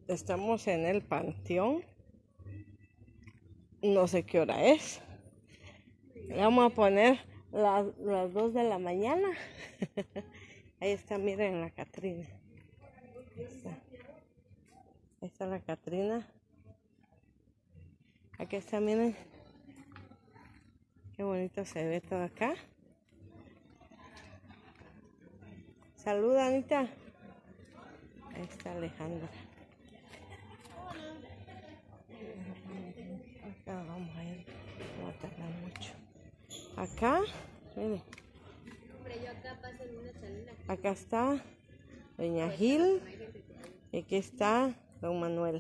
Estamos en el panteón. No sé qué hora es. Le vamos a poner las 2 de la mañana. Ahí está, miren la Catrina. Ahí está la Catrina. Aquí está, miren. Qué bonito se ve todo acá. Saluda, Anita. Ahí está Alejandra. Acá vamos a ir, no va a tardar mucho. Acá, miren. Acá está Doña Gil. Y aquí está Don Manuel.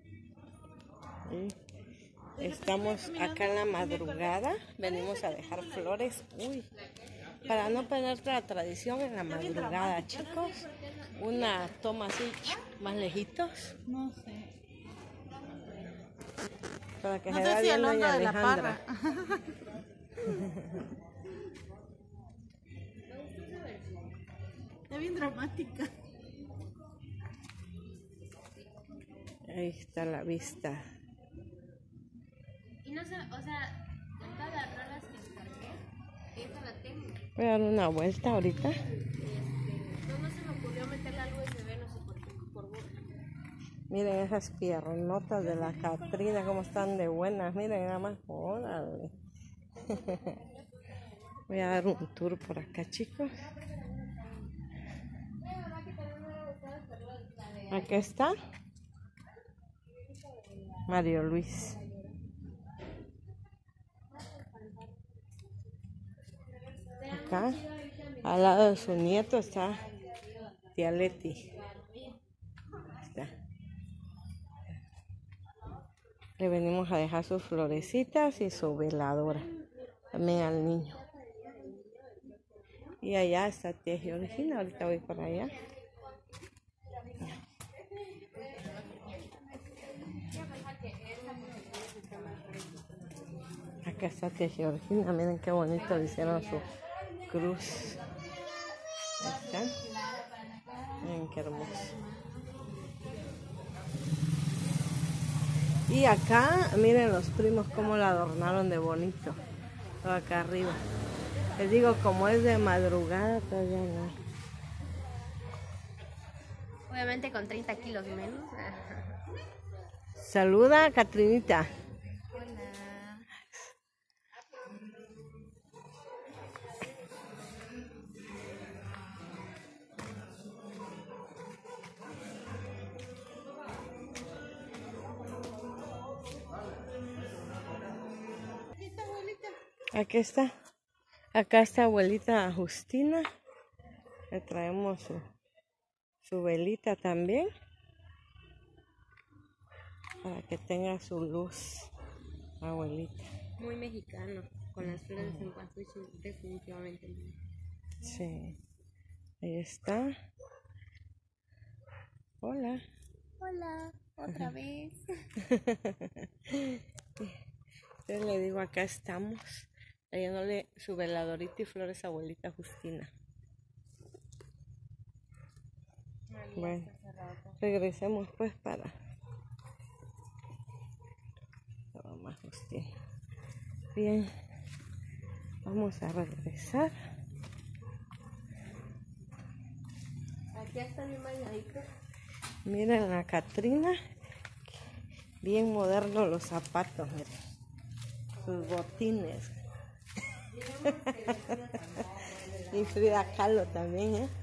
Estamos acá en la madrugada. Venimos a dejar flores. Uy, para no perder la tradición en la madrugada, chicos. Una toma así, más lejitos. No sé. Para que no se sé vea si bien el Doña onda de la Alejandra. parra. Está bien dramática. Ahí está la vista. Y no sé, o sea, de todas las rolas que descargué, esa la tengo. Voy a dar una vuelta ahorita. No se me ocurrió meterla al USB, no sé por boca. Miren esas piernotas de la Catrina, cómo están de buenas. Miren nada más. Órale. Voy a dar un tour por acá, chicos. Aquí está Mario Luis. Acá, al lado de su nieto, está Tía Leti. Está. Le venimos a dejar sus florecitas y su veladora. También al niño. Y allá está Tía Georgina. Ahorita voy para allá. Acá está Tía Georgina. Miren qué bonito le hicieron su cruz. Ahí está. Miren qué hermoso. Y acá, miren los primos cómo la adornaron de bonito. Todo acá arriba. Les digo, como es de madrugada, todavía no. Obviamente con 30 kilos menos. Saluda, Catrinita. Hola. Aquí está. Acá está abuelita Justina. Le traemos su velita también. Para que tenga su luz, abuelita. Muy mexicano, con las flores en pasucho, definitivamente. Sí. Ahí está. Hola. Hola, otra vez. Entonces le digo, acá estamos. Trayéndole su veladorita y flores a abuelita Justina. Bueno, regresemos pues para la mamá Justina. Bien, vamos a regresar. Aquí está mi bañadito. Miren la Catrina. Bien modernos los zapatos, miren. Sus botines. Y Frida Kahlo también, ¿eh?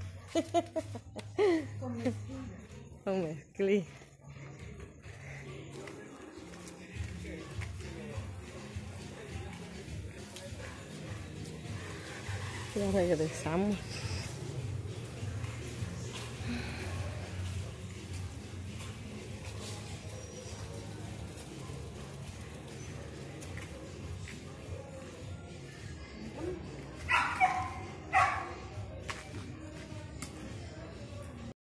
Con mezclilla. Ya regresamos.